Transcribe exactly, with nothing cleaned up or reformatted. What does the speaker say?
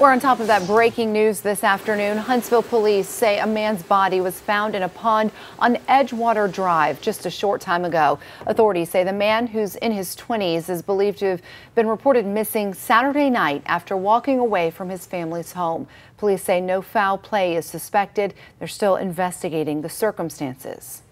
We're on top of that breaking news this afternoon. Huntsville police say a man's body was found in a pond on Edgewater Drive just a short time ago. Authorities say the man, who's in his twenties, is believed to have been reported missing Saturday night after walking away from his family's home. Police say no foul play is suspected. They're still investigating the circumstances.